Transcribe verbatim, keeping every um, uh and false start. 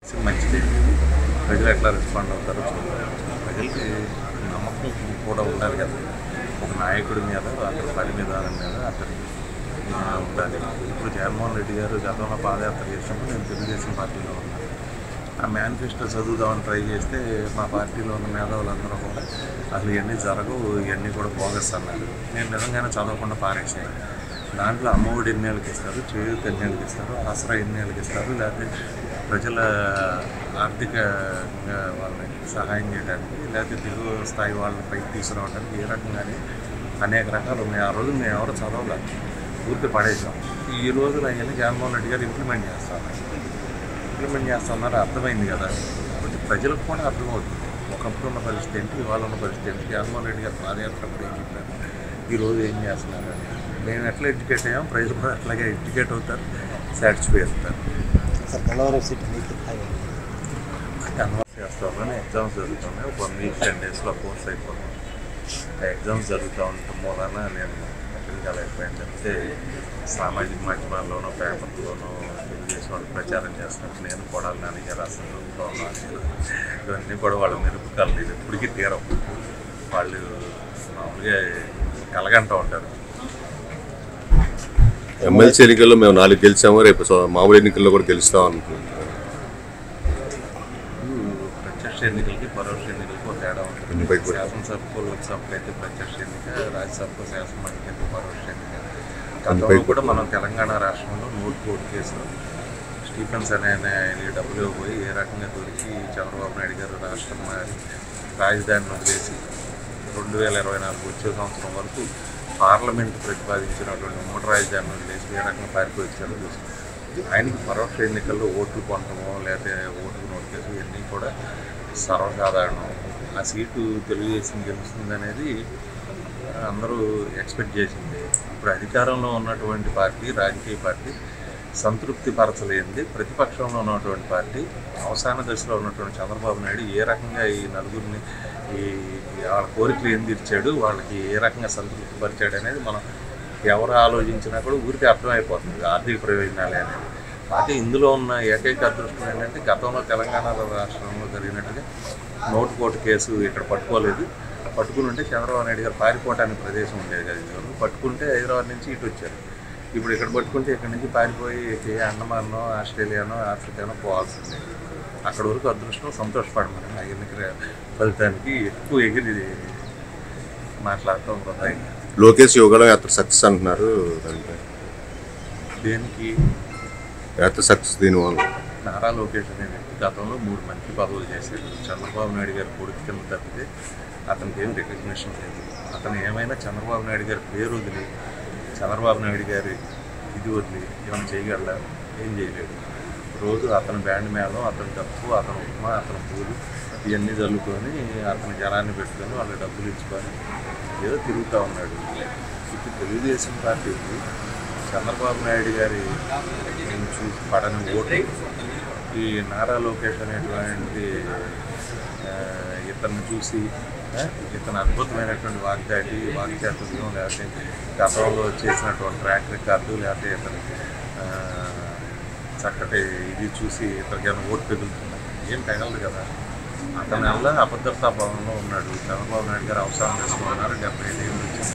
మంచిది. ప్రజలు ఎట్లా రెస్పాండ్ అవుతారో చూడాలి. ప్రజలకి నమ్మకం కూడా ఉండాలి కదా, ఒక నాయకుడి మీద, అతని పని విధానం మీద అతని ఉండాలి. ఇప్పుడు జగన్మోహన్ రెడ్డి గారు గతంలో పాదయాత్ర చేసినప్పుడు నేను తెలుగుదేశం పార్టీలో ఉన్నాను. ఆ మేనిఫెస్టో చదువుదామని ట్రై చేస్తే మా పార్టీలో ఉన్న మేధావులందరూ కూడా అసలు ఇవన్నీ జరగవు, ఇవన్నీ కూడా బోగస్ అన్నారు. నేను నిజంగానే చదవకుండా పారేసాను. దాంట్లో అమ్మఒడి ఎన్నేళ్ళకి ఇస్తారు, చేయూత ఎన్నేళ్ళకి ఇస్తారు, ఆసరా ఎన్నేళ్ళకి ఇస్తారు, లేకపోతే ప్రజల ఆర్థికంగా వాళ్ళని సహాయం చేయడానికి, లేకపోతే దిగువ స్థాయి వాళ్ళని పైకి తీసుకురావడానికి ఏ రకంగానే అనేక రకాలు ఉన్నాయి. ఆ రోజు మేము ఎవరు చదవలేదు, ఊరికి పడేసాం. ఈ రోజులు అవన్నీ జగన్మోహన్ రెడ్డి గారు ఇంప్లిమెంట్ చేస్తాను ఇంప్లిమెంట్ చేస్తున్నారు అర్థమైంది కదా. కాబట్టి ప్రజలకు కూడా అర్థమవుతుంది ఒకప్పుడు ఉన్న పరిస్థితి ఏంటి, ఇవాళ ఉన్న పరిస్థితి ఏంటి. జగన్మోహన్ రెడ్డి గారు పాదయాత్ర అప్పుడు ఏం చెప్పారు, ఈరోజు ఏం చేస్తున్నారు అని. మేము ఎట్లా ఎడ్యుకేట్ అయ్యాం, ప్రజలు కూడా అట్లాగే ఎడ్యుకేట్ అవుతారు, సాటిస్ఫై అవుతారు. కన్వర్స్ చేస్తామని ఎగ్జామ్స్ జరుగుతున్నాయి. ఒక వన్ వీక్ టెన్ డేస్లో కోర్స్ అయిపోతుంది. ఆ ఎగ్జామ్స్ జరుగుతూ ఉండటం మూలన నేను ఎక్కడికి అయిపోయాను చెప్తే సామాజిక మాధ్యమాల్లోనూ పేపర్లోనూ తెలుగుదేశం వాళ్ళు ప్రచారం చేస్తున్నట్టు నేను కూడా నాన్నగారు రాష్ట్రం చదువుతూ ఉన్నాను. ఇవన్నీ కూడా వాళ్ళ మెరుపుకాలు ఇది ఎప్పటికీ తీరం. వాళ్ళు మామూలుగా కలగంటూ ఉంటారు. ఎమ్మెల్సీ ఎన్నికల్లో మేము నాలుగు గెలిచాము, రేపు మామూలు ఎన్నికల్లో కూడా గెలుస్తాం అనుకుంటున్నాం. ప్రత్యక్ష ఎన్నికలకి పరోక్ష ఎన్నికలకి ఒక తేడా ఉంటుంది. శాసనసభకు లోక్సభకు అయితే ప్రత్యక్ష ఎన్నిక, రాజ్యసభకు శాసనమండలికి అయితే పరోక్ష ఎన్నిక. గతంలో కూడా మనం తెలంగాణ రాష్ట్రంలో నోటు కోర్టు కేసులో స్టీఫెన్స్ అనే ఆయన డబ్బులు ఇవ్వబోయి ఏ రకంగా దొరికి చంద్రబాబు నాయుడు గారు రాష్ట్రం మారి రాజధానిని వదిలేసి రెండు వేల ఇరవై నాలుగు వచ్చే సంవత్సరం వరకు పార్లమెంట్ ప్రతిపాదించినటువంటి ఉమ్మడి రాజధాని వదిలేసి ఏ రకంగా పారిపోయి వచ్చారో చూస్తాం. ఆయనకి పరోక్ష ఎన్నికల్లో ఓట్లు కొనటమో లేకపోతే ఓట్లు నోటికేసి ఇవన్నీ కూడా సర్వసాధారణం. ఆ సీటు తెలుగుదేశం గెలుస్తుందనేది అందరూ ఎక్స్పెక్ట్ చేసింది. ఇప్పుడు అధికారంలో ఉన్నటువంటి పార్టీ, రాజకీయ పార్టీ సంతృప్తి పరచలేనిది ప్రతిపక్షంలో ఉన్నటువంటి పార్టీ, అవసాన దశలో ఉన్నటువంటి చంద్రబాబు నాయుడు ఏ రకంగా ఈ నలుగురిని ఈ వాళ్ళ కోరికలు ఏం తీర్చాడు, వాళ్ళకి ఏ రకంగా సంతృప్తి పరిచాడు అనేది మనం ఎవరు ఆలోచించినా కూడా ఊరికి అర్థమైపోతుంది ఆర్థిక ప్రయోజనాలే అనేది. అయితే ఇందులో ఉన్న ఏకైక అదృష్టం ఏంటంటే గతంలో తెలంగాణ రాష్ట్రంలో జరిగినట్టుగా నోటు కోటు కేసు ఇక్కడ పట్టుకోలేదు. పట్టుకుని ఉంటే చంద్రబాబు నాయుడు గారు పారిపోవటానికి ప్రదేశం ఉండేది కదా. పట్టుకుంటే హైదరాబాద్ నుంచి ఇటు వచ్చారు. ఇప్పుడు ఇక్కడ పట్టుకుంటే ఇక్కడ నుంచి పారిపోయి అండమానో, ఆస్ట్రేలియానో, ఆఫ్రికానో పోవాల్సిందే. అక్కడ వరకు అదృష్టం, సంతోషపడమని ఆ ఎన్నికల ఫలితానికి ఎక్కువ ఎగిరి మాట్లాడటం వృధా. లోకేష్ యోగాలో యాత్ర సక్సెస్ అంటున్నారు. దేనికి యాత్ర సక్సెస్ దీనివల్ల నారా లోకేష్ అనే వ్యక్తి గతంలో మూడు మంత్రి పదవులు చేశాడు. చంద్రబాబు నాయుడు గారి కొడుకు కింద తప్పితే అతనికి ఏం రికగ్నిషన్ లేదు. అతను ఏమైనా చంద్రబాబు నాయుడు గారి పేరు వదిలి, చంద్రబాబు నాయుడు గారి ఇది వదిలి ఏమైనా చేయగలరా? ఏం చేయలేడు. రోజు అతని బ్యాండ్ మేళం, అతని డప్పు, అతని ఉప్మా, అతని పూలు ఇవన్నీ చల్లుకొని అతని జనాన్ని పెట్టుకొని వాళ్ళకి డబ్బులు ఇచ్చుకొని ఏదో తిరుగుతూ ఉన్నాడు. ఇప్పుడు తెలుగుదేశం పార్టీకి చంద్రబాబు నాయుడు గారి చూసి పడని ఓటు ఈ నారా లోకేష్ అనేటువంటి ఇతన్ని చూసి, ఇతను అద్భుతమైనటువంటి వాగ్దాటి వాక్చాతుర్యం, లేకపోతే గతంలో చేసినటువంటి ట్రాక్ రికార్డు, లేకపోతే ఇతని చక్కటి ఇది చూసి ఇతనికి ఏమైనా ఓటు పెరుగుతుంది ఏం తగలదు కదా. అతని వల్ల అభద్రతా భావంలో ఉన్నాడు. చంద్రబాబు నాయుడు గారు అవసరం చేసుకున్నారు. డెబ్బై ఐదు ఏళ్ళు